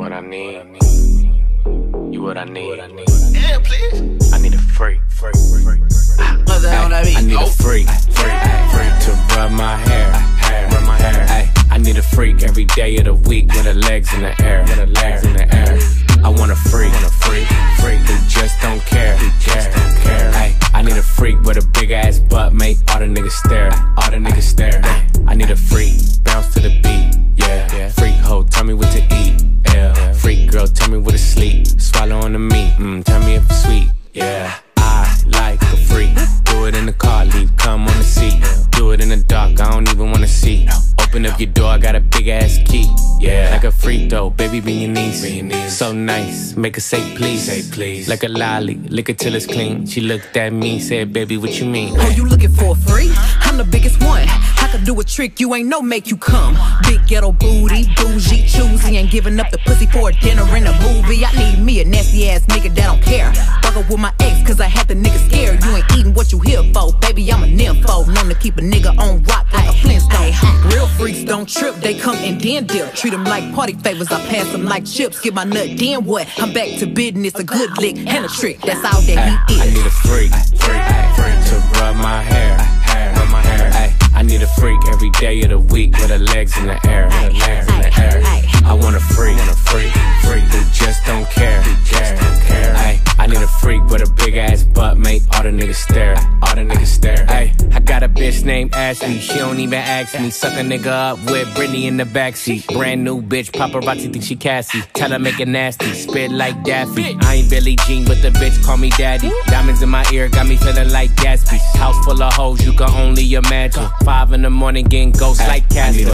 what I need. You what I need. Yeah, please. I need a freak. I need a freak to rub my hair. I need a freak every day of the week with her legs in the air. I want a freak who just don't care. I need a freak with a big ass butt, make all the niggas stare. I need a freak, bounce to the beat. Yeah. Freak hoe, tell me what to eat. Yeah. Freak girl, tell me what to sleep. Swallow on the meat, tell me if it's sweet. Yeah. I like a freak. Do it in the car, leave cum on the seat. Do it in the dark, I don't even wanna see. Open up your door, I got a big ass key. Yeah, like a freak though, baby, be your niece. So nice, make her say please. Like a lolly, lick it till it's clean. She looked at me, said, baby, what you mean? Oh, you looking for a freak? I'm the biggest one. I could do a trick, you ain't no make you come. Big ghetto booty, bougie, choosy. Ain't giving up the pussy for a dinner and a movie. I need me a nasty ass nigga that don't care. Fuck up with my ex, cause I had the nigga scared. You ain't eating what you here for, baby, I'm a nympho. Known to keep a nigga on rock like a Flintstone. Real freaks don't trip, they come and then dip. Treat them like party favors, I pass them like chips. Get my nut, then what? I'm back to business, a good lick and a trick. That's all that he is. I need a freak to rub my hair. I need a freak every day of the week with her legs in the air. I want a freak who just don't care. I need a freak with a big ass butt, make all the niggas stare. I got a bitch named Ashley, she don't even ask me. Suck a nigga up with Britney in the backseat. Brand new bitch, paparazzi think she Cassie. Tell her make it nasty, spit like Daffy. I ain't Billie Jean, but the bitch call me daddy. Diamonds in my ear got me feeling like Gatsby. House full of hoes, you can only imagine. 5 in the morning getting ghosts like Cassie.